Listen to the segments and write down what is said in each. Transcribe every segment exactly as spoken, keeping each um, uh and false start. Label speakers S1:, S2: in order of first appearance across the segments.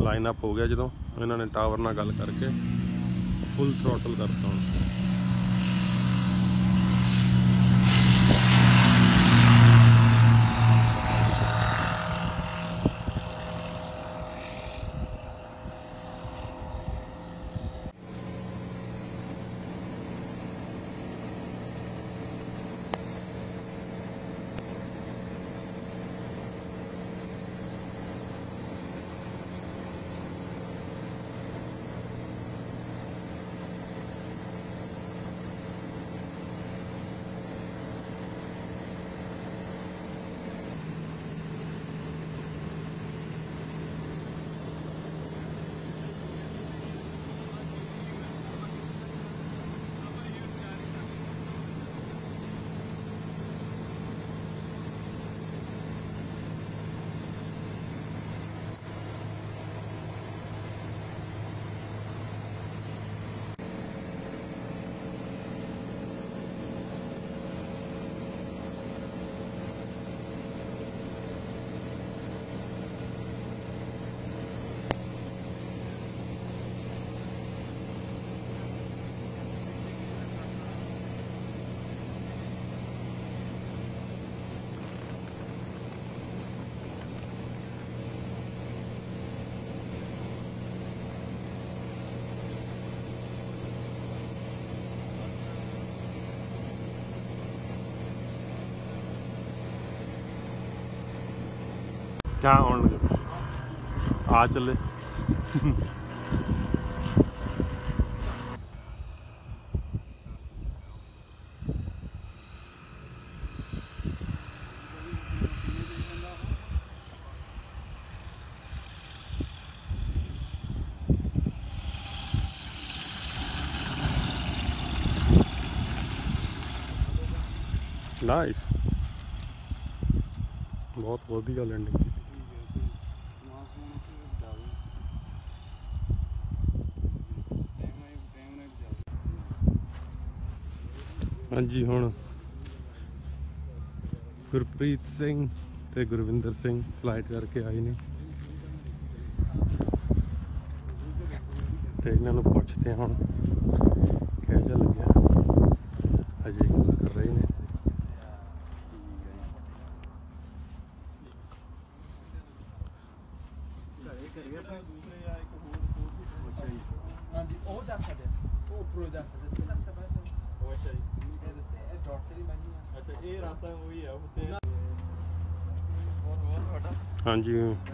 S1: Line up हो गया जो इन्होंने टावर नाल गल करके फुल थ्रोटल करता हूँ। क्या आउण लगे आ चले नाइस बहुत वधिया लैंडिंग। हाँ जी हुण गुरप्रीत सिंह ते गुरविंदर सिंह फ्लाइट करके आए ने ते इन्हां नूं पुछदे हुण किहो जिहा लग्गिआ। अजे गल कर रहे ने। हाँ जी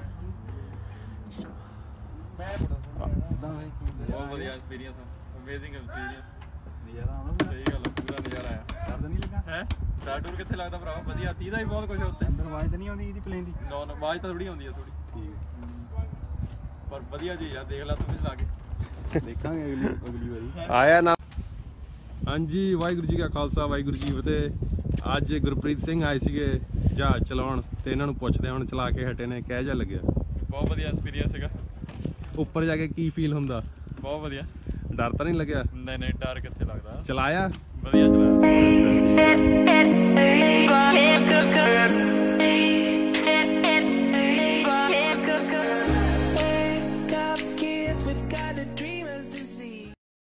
S2: बहुत ਵਧੀਆ ਐਕਸਪੀਰੀਅੰਸ ਅਮੇਜ਼ਿੰਗ ਐਕਸਪੀਰੀਅੰਸ ਨਜ਼ਾਰਾ ਆਉਣਾ ਸਹੀ ਗੱਲ ਪੂਰਾ ਨਜ਼ਾਰਾ ਆਇਆ। ਦਰਦ ਨਹੀਂ ਲੱਗਾ ਹੈ ਸਟਾਰ ਟੂਰ ਕਿੱਥੇ ਲੱਗਦਾ ਭਰਾ ਵਧੀਆ ਤੀਹ ਦਾ ਹੀ ਬਹੁਤ ਕੁਝ ਉੱਤੇ ਅੰਦਰ ਆਵਾਜ਼ ਤਾਂ ਨਹੀਂ ਆਉਂਦੀ ਇਹਦੀ ਪਲੇਨ ਦੀ ਨੋ ਆਵਾਜ਼ ਤਾਂ ਥੋੜੀ ਆਉਂਦੀ ਆ ਥੋੜੀ ਠੀਕ ਪਰ ਵਧੀਆ ਜੀ ਆ ਦੇਖ ਲੈ ਤੂੰ ਵੀ ਚਲਾ ਕੇ ਦੇਖਾਂਗੇ ਅਗਲੀ ਅਗਲੀ ਵਾਰੀ
S1: ਆਇਆ ਨਾ। हाँ जी वाहिगुरू जी का खालसा वाहिगुरू जी फतेह। अज गुरप्रीत सिंह आए सीगे जहाज चलाउण ते इन्हां नूं पुछदे हुण चला के हटे ने किहो जिहा लग्गिआ।
S2: बहुत वधिया एक्सपीरियंस हैगा।
S1: ऊपर जाके की फील हुंदा?
S2: बहुत वधिया।
S1: डर तां नहीं लग्गिआ?
S2: नहीं नहीं डर कित्थे लगदा।
S1: चलाया?
S2: वधिया चलाया।